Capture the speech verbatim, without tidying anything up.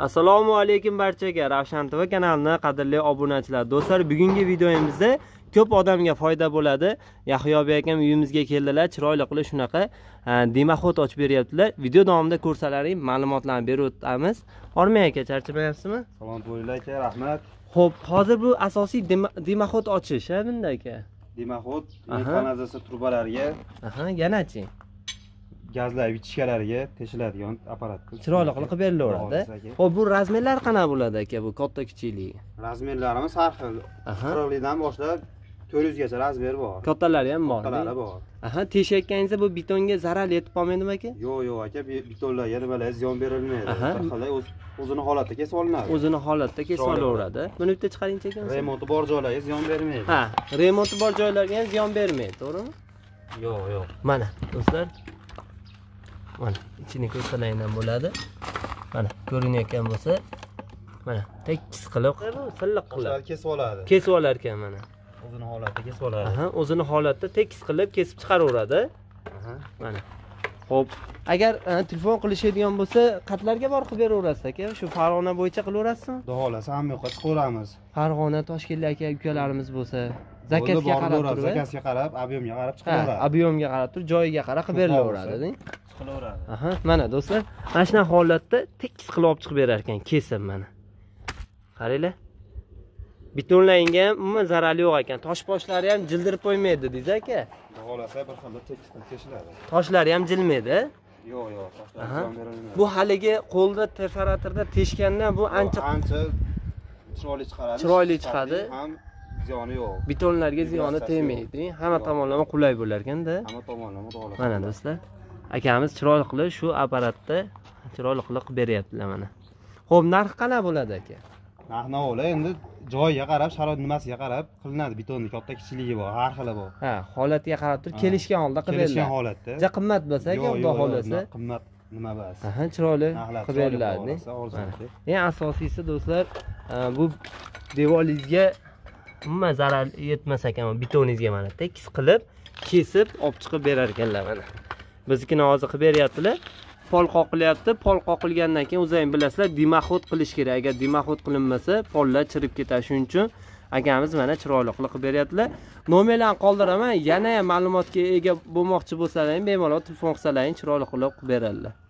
Assalomu alaykum barchaga. Ravshan T V kanalining qadrli obunachilar. Do'stlar, bugungi videomizda ko'p odamga foyda bo'ladi. Yahyo bek akam uyimizga keldilar. Chiroyli qilib shunaqa demaxot ochib beryaptilar. Video davomida ko'rsalaring, ma'lumotlarni berib o'tamiz. Ormay aka, charchamayapsizmi? Salom bo'linglar aka, rahmat. Xo'p, hozir bu asosiy demaxot ochish, ha bunda aka? Demaxot kanalizatsiya trubalariga, aha, yanachi. gazlar vichkalariga teshiladigan apparat. Chiroyli qilib berilaveradi. Xo'p, bu razmerlar qana bo'ladi aka, bu katta kichikligi? Razmerlarimiz har xil. qirq dan boshlab to'rt yuz gacha razmer bor. Kattalari ham bor. Kattalari bor. Aha, teshayotganingizda bu betonga zarar yetib qolmaydimi aka? Yo'q, yo'q aka, betonlarga nimalar ziyon berilmaydi. Bir xil o'zini holatda kesib olinadi. O'zini holatda kesib olaveradi. Buni bitta chiqaringchi aka. Remonti bor joylarga ziyon bermaydi. Ha, remonti bor joylarga ham ziyon bermaydi, to'g'rimi? Yo'q, yo'q. Mana, do'stlar. Mana, ichini ko'rsalaydan bo'ladi. Mana, ko'rinayotgan bo'lsa, mana, tekis qilib, silliq qilib kesib oladi. Kesib olar ekan mana. O'zini holatda kesib oladi. Aha, o'zini holatda tekis qilib kesib chiqaraveradi. Aha, mana. Xo'p, agar telefon qilishadigan bo'lsa, qatlarga bor qilib beraverasiz aka. Shu Farg'ona bo'yicha qilaverasizmi? Xudo xolasa hamma yoqqa chiqaveramiz. Farg'ona, Toshkentlik aka ukalarimiz bo'lsa, zakazga qarab turib, zakazga qarab, ob'yomga qarab chiqaveradi. Ob'yomga qarab turib, joyiga qarab qilib berilaveradi. Chiqaveradi. Aha, mana do'stlar, mana shunday holatda tekis qilib olib chiqib berar ekan, kesib mana. Qaranglar. Betonlaringga ham umuman zarari yo'q ekan. Toshposhlari ham jildirib qo'ymaydi, deysiz aka. Xudo xolasa bir xil tekis qilib teshiladi. Toshlari ham jilmaydi. Yo'q, yo'q, toshlar ziyon berilmaydi. Bu haligi qo'lda temperaturada teshganda bu ancha ancha chiroyli chiqadi. Chiroyli chiqadi. Ham ziyoni yo'q. Betonlarga ziyoni tegmaydi. Hamma tomonlama qulay bo'lar ekanda. Hamma tomonlama to'g'ri. Mana do'stlar, akamiz chiroyli qilib shu apparatda chiroyli qilib beryaptilar mana. Xo'p, narx qana bo'ladi aka? Narxni o'la endi joyiga qarab, sharoit nimasiga qarab qilinadi. Betonni katta kichiligi bor, har xili bor. Ha, holatiga qarab turib kelishgan holda qilib beriladi. Kelishgan holatda. Ja qimmat bo'lsa aka, xudo xolasa. Qimmat nima bas. Aha, chiroyli qilib beriladi. Eng asosiysi do'stlar, bu devoringizga umuman zarar yetmas ekan, betoningizga mana tekis qilib, kesib olib chiqib berar ekanlar mana. Biznikini hozir qilib beryaptilar. Pol qoqilyapti. Pol qoqilgandan keyin o'zing bilasizlar, demaxot qilish kerak. Agar demaxot qilinmasa, pollar chirib ketadi. Shuning uchun akamiz mana chiroyli qilib beryaptilar. Nomerlarni qoldiraman. Yana ham ma'lumotga ega bo'lmoqchi bo'lsalaring, bemalol telefon qilsalaring chiroyli qilib beradilar.